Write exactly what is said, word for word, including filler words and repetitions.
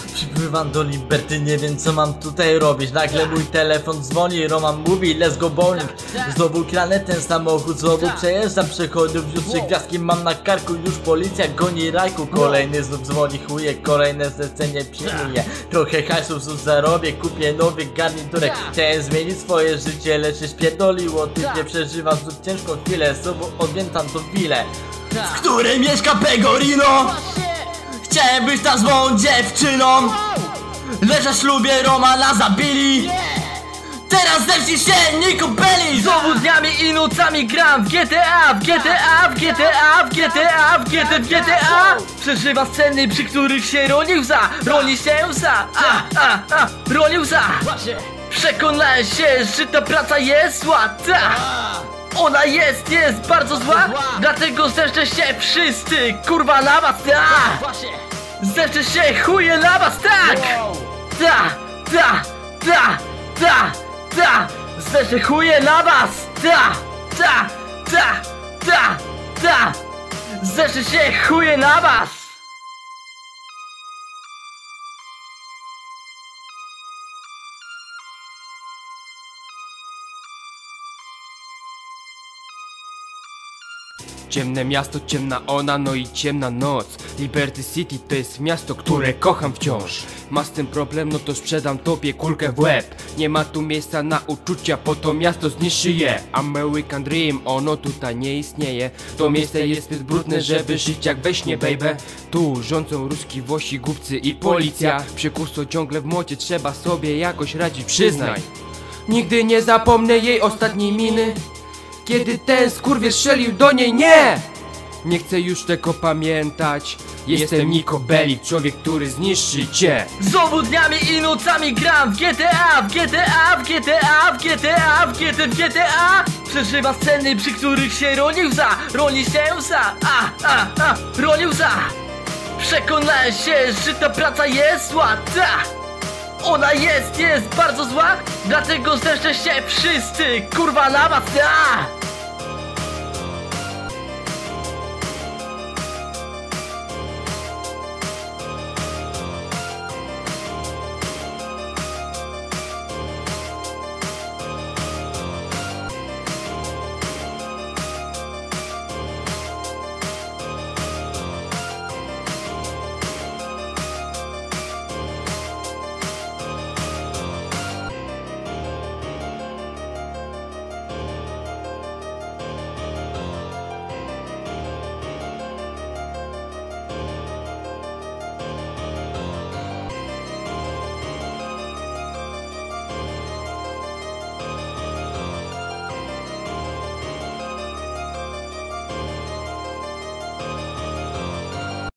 Przybywam do Liberty, nie wiem co mam tutaj robić. Nagle mój telefon dzwoni, Roman mówi let's go bowling. Znowu kranę ten samochód, znowu przejeżdżam przechodniów. Już trzy gwiazdki mam na karku, już policja goni rajku. Kolejny znów dzwoni chuje, kolejne zlecenie przyjmuje. Trochę hajsów znów zarobię, kupię nowy garniturek. Chciałem zmienić swoje życie, lecz się spierdoliło. Ty nie przeżywam znów ciężką chwilę, znowu odwiętam tą willę, w której mieszka Pegorino. Chciałem być ta złą dziewczyną, lecz na ślubie Romana zabili. Teraz zemści się Niko Bellic. Znowu dniami i nocami gram w G T A, w G T A, w G T A, w G T A, w G T A, w G T A. Przeżywa sceny, przy których się roni łza, roni się łza, a, a, a, roni łza. Przekonałem się, że ta praca jest zła, ta. Ona jest, jest bardzo zła, dlatego zeszczę się wszyscy, kurwa na was, ta. Zeszczę się chuje na was, tak. Ta, ta, ta, ta, ta. Zeszczę chuje na was, ta, ta, ta, ta, ta. Zeszczę się chuje na was. Ciemne miasto, ciemna ona, no i ciemna noc. Liberty City to jest miasto, które kocham wciąż. Ma z tym problem, no to sprzedam tobie kulkę w łeb. Nie ma tu miejsca na uczucia, po to miasto zniszczy je. American Dream, ono tutaj nie istnieje. To miejsce jest zbyt brudne, żeby żyć jak we śnie, baby. Tu rządzą ruski, Włosi, głupcy i policja. Przekusto ciągle w mocie, trzeba sobie jakoś radzić, przyznaj. Nigdy nie zapomnę jej ostatniej miny, kiedy ten skurwiel strzelił do niej, nie! Nie chcę już tego pamiętać. Jestem Niko Bellic, człowiek, który zniszczy cię. Znowu dniami i nocami gram w G T A, w G T A, w G T A, w G T A, w G T A, w G T A. Przeżywa sceny, przy których się roni łza, roni się łza, a, a, a, roni łza. Przekonałem się, że ta praca jest zła, ta. Ona jest, jest bardzo zła, dlatego zeszczę się wszyscy, kurwa na was, ta.